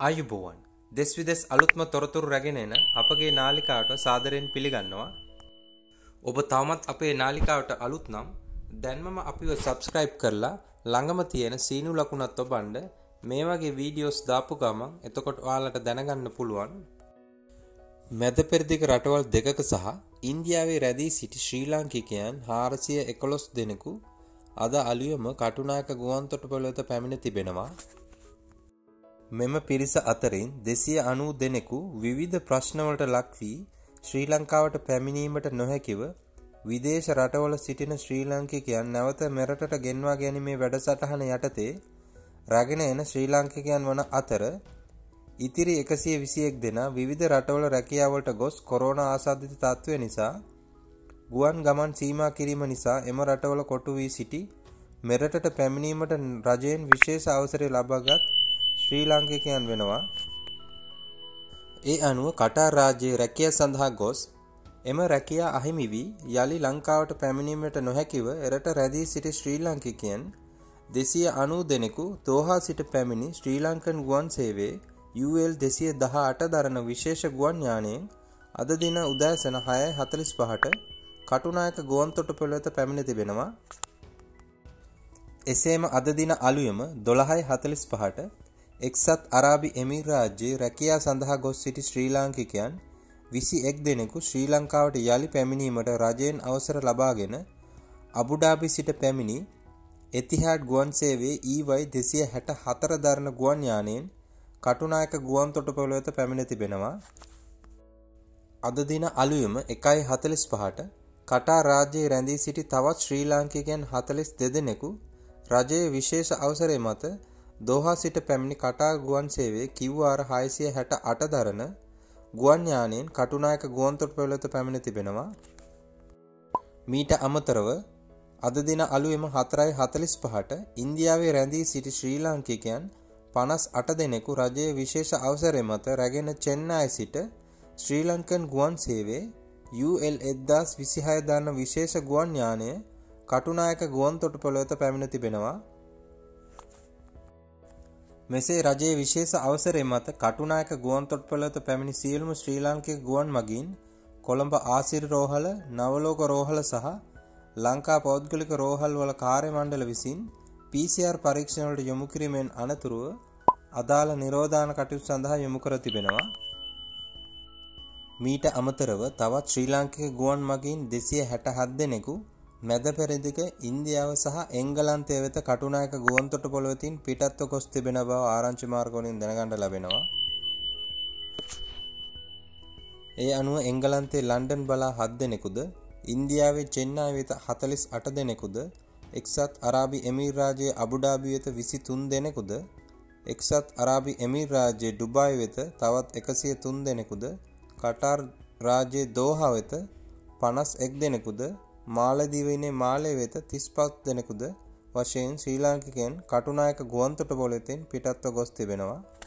ආයුබෝවන් දෙස් විදෙස් අලුත්ම තොරතුරු රැගෙන එන අපගේ නාලිකාවට සාදරයෙන් පිළිගන්නවා. ඔබ තවමත් අපේ නාලිකාවට අලුත් නම් දැන්මම අපිව subscribe කරලා ළඟම තියෙන සීනු ලකුණත් ඔබන්න මේ වගේ වීඩියෝස් දාපු ගමන් එතකොට ඔයාලට දැනගන්න පුළුවන් මැද පෙරදිග රටවල් දෙකක සහ ඉන්දියාවේ රැඳී සිටි ශ්‍රී ලාංකිකයන් 411 දෙනෙකු අද අලුයම කටුනායක ගුවන්තොටුපළ වෙත පැමිණ තිබෙනවා. මෙම පිරිස අතරින් 290 දෙනෙකු විවිධ ප්‍රශ්නවලට ලක් වී ශ්‍රී ලංකාවට පැමිණීමට නොහැකිව විදේශ රටවල සිටින ශ්‍රී ලාංකිකයන් නැවත මෙරටට ගෙන්වා ගැනීමේ වැඩසටහන යටතේ රැගෙන එන ශ්‍රී ලාංකිකයන් වන අතර ඉතිරි 121 දෙනා විවිධ රටවල රැකියාවලට ගොස් කොරෝනා ආසාදිත තත්ත්වය නිසා ගුවන් ගමන් සීමා කිරීම නිසා එම රටවල කොටු වී සිටි මෙරටට පැමිණීමට රජයෙන් විශේෂ අවසරය ලබාගත් ශ්‍රී ලාංකිකයන් වෙනවා. ඒ අනුව කටාර් රාජ්‍යයේ රැකියාව සඳහා ගොස් එම රැකියාව අහිමි වී යලි ලංකාවට පැමිණීමට නොහැකිව එරට රැඳී සිටි ශ්‍රී ලාංකිකයන් 290 දෙනෙකු දෝහා සිට පැමිණි ශ්‍රී ලංකන් ගුවන් සේවයේ UL 218 දරන විශේෂ ගුවන් යානයෙන් අද දින උදෑසන 6:45ට කටුනායක ගුවන්තොටුපළ වෙත පැමිණ තිබෙනවා. එසේම අද දින අලුයම 12:45ට එක්සත් අරාබි එමිරාජ්‍යයේ රැකියාව සඳහා ගොස් සිටි ශ්‍රී ලාංකිකයන් 21 දෙනෙකු ශ්‍රී ලංකාවට යලි පැමිණීමට රජයෙන් අවසර ලබාගෙන අබුඩාබි සිට පැමිණි එතිහාඩ් ගුවන් සේවයේ EY 264 දරන ගුවන් යානයෙන් කටුනායක ගුවන්තොටුපළ වෙත පැමිණ තිබෙනවා. අද දින අලුයම 1:45ට කටාර් රාජ්‍යයේ රැඳී සිටි තවත් ශ්‍රී ලාංකිකයන් 42 දෙනෙකු රජයේ විශේෂ අවසරය මත දෝහා සිට පැමිණි කටාර් ගුවන් සේවයේ QR 668 දරන ගුවන් යානයෙන් කටුනායක ගුවන්තොටුපළ වෙත පැමිණ තිබෙනවා. මීට අමතරව අද දින අලුයම 4:45ට ඉන්දියාවේ රැඳී සිටි ශ්‍රී ලාංකිකයන් 58 දෙනෙකු රජයේ විශේෂ අවසරය මත රැගෙන චෙන්නයි සිට ශ්‍රී ලංකන් ගුවන් සේවයේ UL 1026 දරන විශේෂ ගුවන් යානය කටුනායක ගුවන්තොටුපළ වෙත පැමිණ තිබෙනවා. මෙසේ රජයේ විශේෂ අවසරය මත කටුනායක ගුවන්තොටුපළ වෙත පැමිණි සියලුම ශ්‍රී ලාංකික ගුවන් මගීන් කොළඹ ආසිරි රෝහල, නවලෝක රෝහල සහ ලංකා පෞද්ගලික රෝහල් වල කාර්ය මණ්ඩල විසින් PCR පරීක්ෂණ වලට යොමු කිරීමෙන් අනතුරුව අදාළ නිරෝධායන කටයුතු සඳහා යොමු කර තිබෙනවා. මීට අමතරව තවත් ශ්‍රී ලාංකික ගුවන් මගීන් 267 දෙනෙකු මැද පෙරදිග ඉන්දියාව සහ එංගලන්තය වෙත කටුනායක ගුවන්තොටුපළ වෙතින් පිටත්ව ගොස් තිබෙන බව ආරංචි මාර්ග වලින් දැනගන්න ලැබෙනවා. ඒ අනුව එංගලන්තයේ ලන්ඩන් බලා 7 දෙනෙකුද, ඉන්දියාවේ චෙන්නයි වෙත 48 දෙනෙකුද, එක්සත් අරාබි එමිරාජ්‍යයේ අබුඩාබි වෙත 23 දෙනෙකුද, එක්සත් අරාබි එමිරාජ්‍යයේ ඩුබායි වෙත තවත් 103 දෙනෙකුද, කටාර් රාජ්‍යයේ දෝහා වෙත 51 දෙනෙකුද, මාලදීවයිනේ මාලය වෙත 35 දෙනෙකුද වශයෙන් ශ්‍රී ලාංකිකයන් කටුනායක ගුවන්තොටුපළ වෙතින් පිටත්ව ගොස් තිබෙනවා.